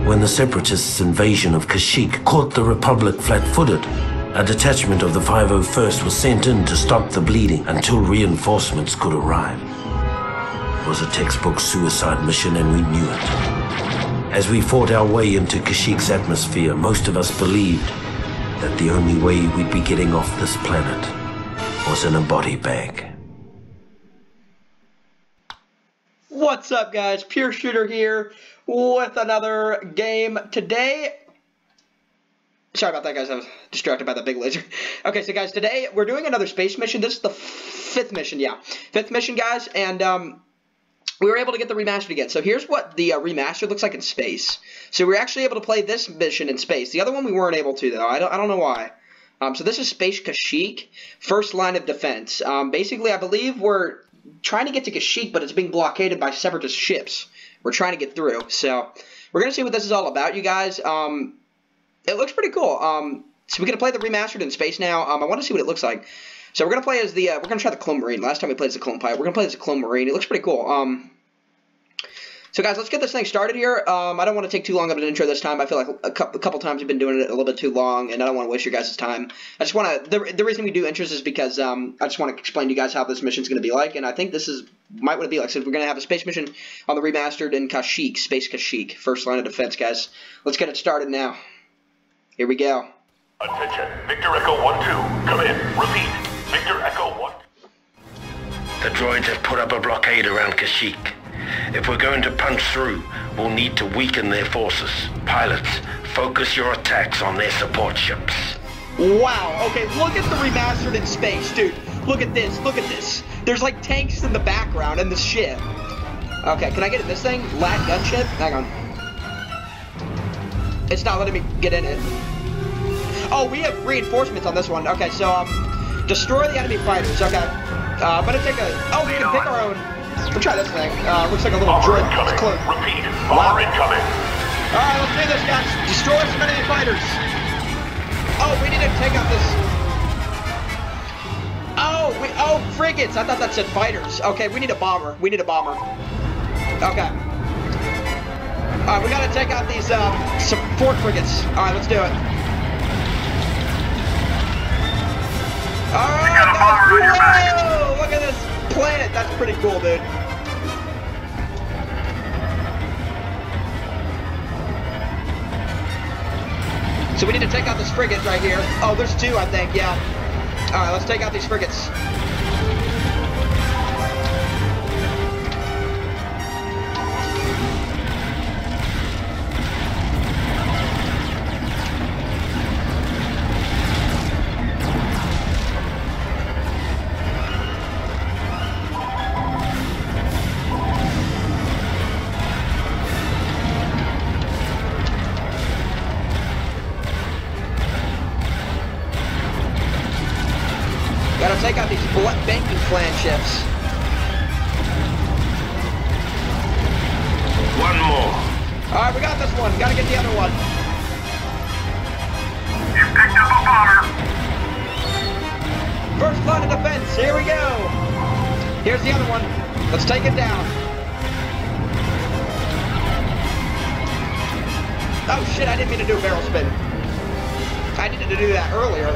When the Separatists' invasion of Kashyyyk caught the Republic flat-footed, a detachment of the 501st was sent in to stop the bleeding until reinforcements could arrive. It was a textbook suicide mission, and we knew it. As we fought our way into Kashyyyk's atmosphere, most of us believed that the only way we'd be getting off this planet was in a body bag. What's up, guys? Pure Shooter here with another game today. Sorry about that, guys. I was distracted by the big laser. Okay, so guys, today we're doing another space mission. This is the fifth mission, fifth mission, guys, and we were able to get the remastered again. So here's what the remastered looks like in space. So we were actually able to play this mission in space. The other one we weren't able to, though. I don't know why. So this is Space Kashyyyk, first line of defense. Basically, I believe we're trying to get to Kashyyyk, but it's being blockaded by Separatist ships. We're trying to get through. So we're going to see what this is all about, you guys. It looks pretty cool. So we're going to play the remastered in space now. I want to see what it looks like. So we're going to play as the, we're going to try the Clone Marine. Last time we played as the Clone Pilot. We're going to play as the Clone Marine. It looks pretty cool. So guys, let's get this thing started here. I don't want to take too long of an intro this time. I feel like a couple times we've been doing it a little bit too long, and I don't want to waste your guys' time. I just want to, the reason we do intros is because I just want to explain to you guys how this mission is going to be like, and I think this might what it be like. So we're going to have a space mission on the remastered in Kashyyyk, Space Kashyyyk, first line of defense, guys. Let's get it started now. Here we go. Attention, Victor Echo 1-2, come in. Repeat, Victor Echo 1. The droids have put up a blockade around Kashyyyk. If we're going to punch through, we'll need to weaken their forces. Pilots, focus your attacks on their support ships. Wow, okay, look at the remastered in space, dude. Look at this, look at this. There's like tanks in the background and the ship. Okay, can I get in this thing? Lat gunship? Hang on. It's not letting me get in it. Oh, we have reinforcements on this one. Okay, so, destroy the enemy fighters. Okay. I'm gonna take a... Oh, we can pick our own... We'll try this thing. Looks like a little Bomber drip. incoming. It's close. Repeat, bomber incoming. Alright, let's do this, guys. Destroy some enemy fighters. Oh, we need to take out this... Oh, frigates. I thought that said fighters. Okay, we need a bomber. We need a bomber. Okay. Alright, we gotta take out these, support frigates. Alright, let's do it. Alright, guys. Whoa! Look at this planet. That's pretty cool, dude. So we need to take out this frigate right here. Oh, there's two, I think, yeah. Alright, let's take out these frigates. Gotta take out these banking clan ships. One more. Alright, we got this one. Gotta get the other one. You picked up a bomber. First line of defense. Here we go. Here's the other one. Let's take it down. Oh shit, I didn't mean to do a barrel spin. I needed to do that earlier.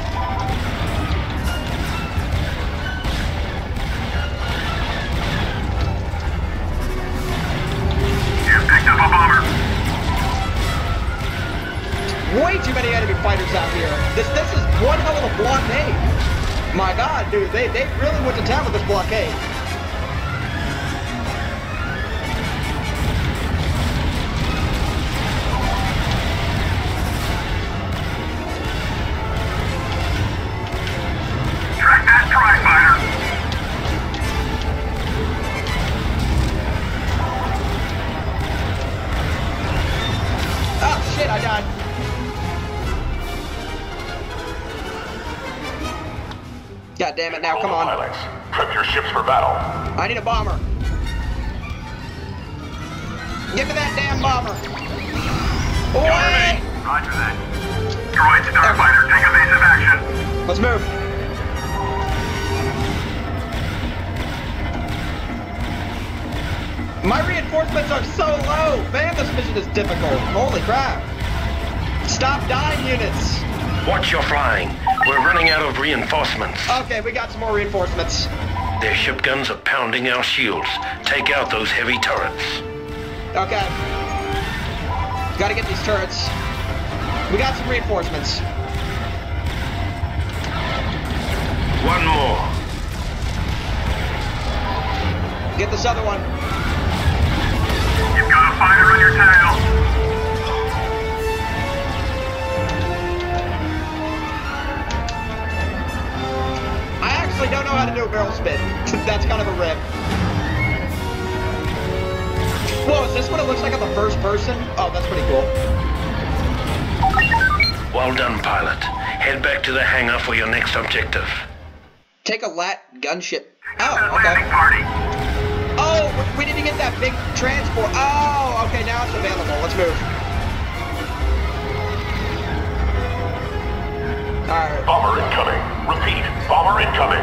Picked up a bomber. Way too many enemy fighters out here. This is one hell of a blockade. My god, dude, they really went to town with this blockade. Track that tri-fighter. Oh shit, I died. God damn it, now come on. Pilots, prep your ships for battle. I need a bomber. Give me that damn bomber. Away! Roger that. Droid starfighter, take evasive action. Let's move. My reinforcements are so low! Man, this mission is difficult. Holy crap. Stop dying, units. Watch your flying. We're running out of reinforcements. Okay, we got some more reinforcements. Their ship guns are pounding our shields. Take out those heavy turrets. Okay. Gotta get these turrets. We got some reinforcements. One more. Get this other one. You've got a fighter on your tail. I actually don't know how to do a barrel spin. That's kind of a rip. Whoa, is this what it looks like on the first person? Oh, that's pretty cool. Well done, pilot. Head back to the hangar for your next objective. Take a lat gunship. That Oh, landing okay. party. Oh, we need to get that big transport. Oh, okay, now it's available. Let's move. Alright. Bomber incoming. Repeat. Bomber incoming.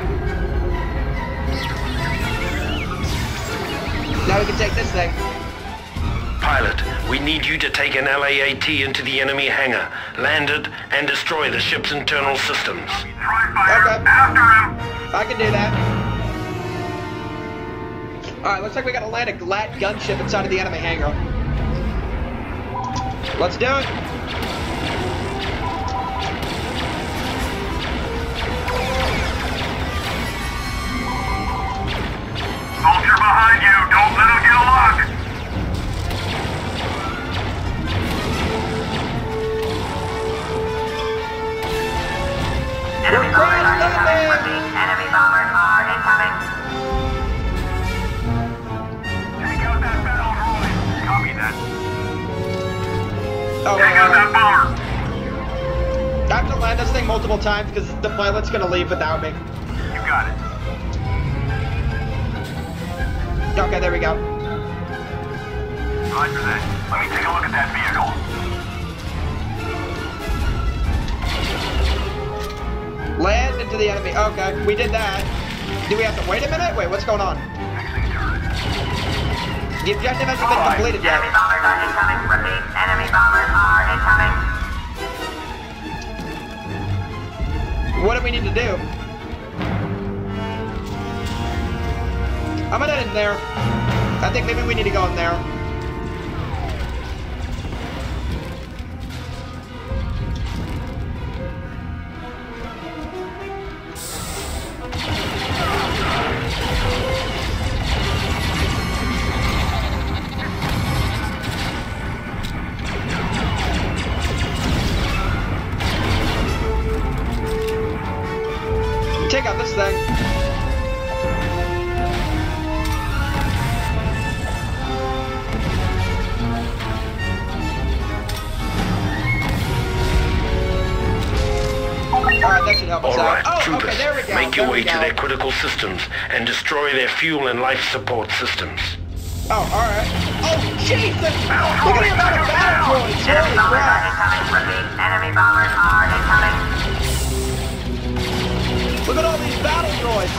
Now we can take this thing. Pilot, we need you to take an LAAT into the enemy hangar, land it, and destroy the ship's internal systems. Try fire. Okay. After him. I can do that. Alright, looks like we gotta land a lat gunship inside of the enemy hangar. Let's do it. Soldier behind you. Don't let him get a lock. We're crash landing! Enemy bombers are incoming. Take out that battle droid. Copy that. Oh, Take out that bomber. I have to land this thing multiple times because the pilot's gonna leave without me. You got it. Okay, there we go. Roger that. Let me take a look at that vehicle. Land into the enemy. Okay, we did that. Do we have to wait a minute? Wait, what's going on? Fixing turret. The objective hasn't been completed yet. Enemy bombers are incoming. Repeat. Enemy bombers are incoming. What do we need to do? I'm gonna head in there. I think maybe we need to go in there. Take out this thing. Alright, that should help us All right, out. Oh, troopers, okay, there we go. make your there way we go. to their critical systems and destroy their fuel and life support systems. Oh, alright. Oh, Jesus! Look at the amount of battle droids! Enemy Holy bombers are crap! incoming. Repeat. Enemy bombers are incoming. Look at all these battle droids!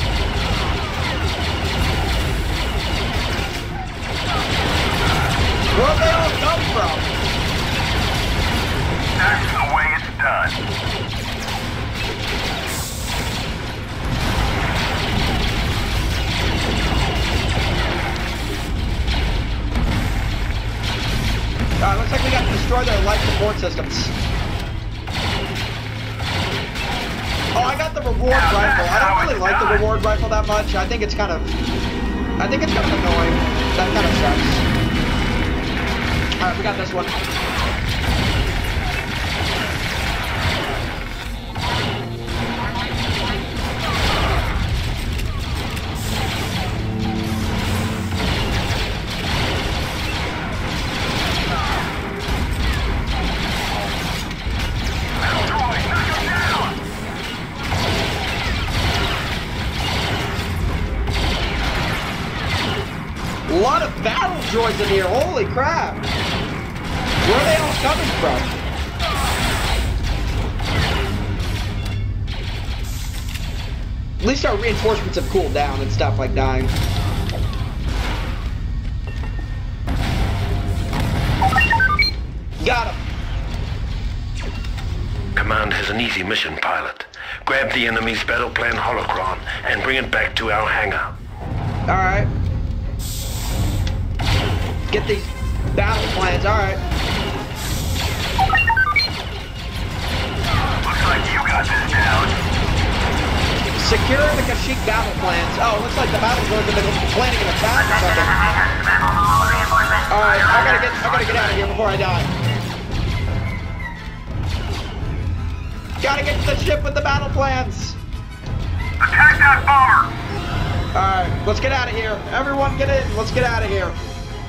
Where'd they all come from? That's the way it's done. Looks like we got to destroy their life support systems. Oh, I got the reward rifle. I don't really like the reward rifle that much. I think it's kind of annoying. That kind of sucks. Alright, we got this one. A lot of battle droids in here, holy crap! Where are they all coming from? At least our reinforcements have cooled down and stuff like dying. command has an easy mission, pilot. Grab the enemy's battle plan holocron and bring it back to our hangar. Alright. Get these battle plans, alright. Looks like you got this down. Secure the Kashyyyk battle plans. Oh, looks like the battle drones have been planning an attack or something. Alright, I gotta get out of here before I die. Gotta get to the ship with the battle plans. Attack that bomber! Alright, let's get out of here. Everyone get in. Let's get out of here.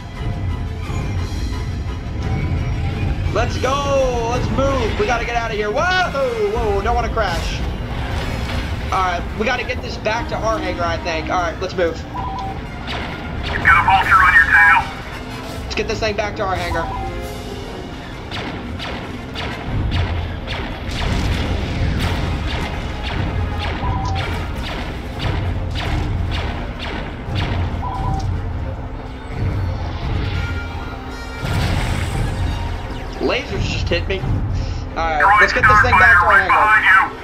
Let's go. Let's move. We gotta get out of here. Whoa! Whoa, don't want to crash. Alright, we gotta get this back to our hangar, I think. Alright, let's move. You've got a vulture on your tail. Let's get this thing back to our hangar. Lasers just hit me. Alright, let's get this thing back to our hangar. Behind you.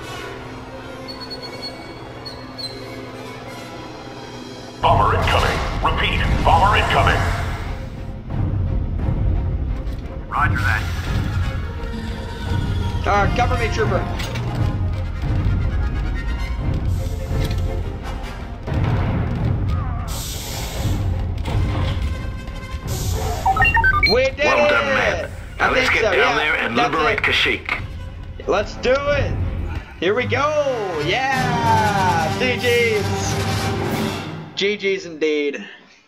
Bomber incoming. Repeat, bomber incoming. Roger that. Alright, cover me, trooper. We did Well it! done, man. Now I let's think get so, down yeah. there and That's liberate it. Kashyyyk. Let's do it! Here we go! Yeah! GG's! GG's indeed.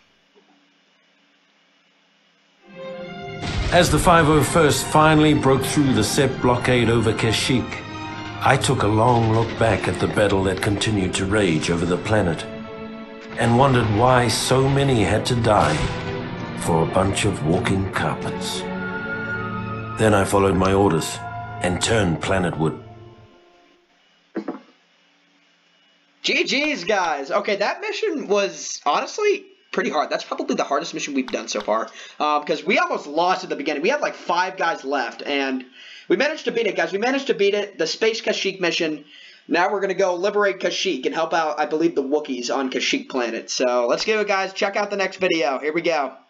As the 501st finally broke through the SEP blockade over Kashyyyk, I took a long look back at the battle that continued to rage over the planet and wondered why so many had to die for a bunch of walking carpets. Then I followed my orders and turned planetward. GG's, guys. Okay, that mission was honestly pretty hard. That's probably the hardest mission we've done so far. Because we almost lost at the beginning. We had like 5 guys left, and we managed to beat it, guys. We managed to beat it. The Space Kashyyyk mission. Now we're going to go liberate Kashyyyk and help out, I believe, the Wookiees on Kashyyyk planet. So let's do it, guys. Check out the next video. Here we go.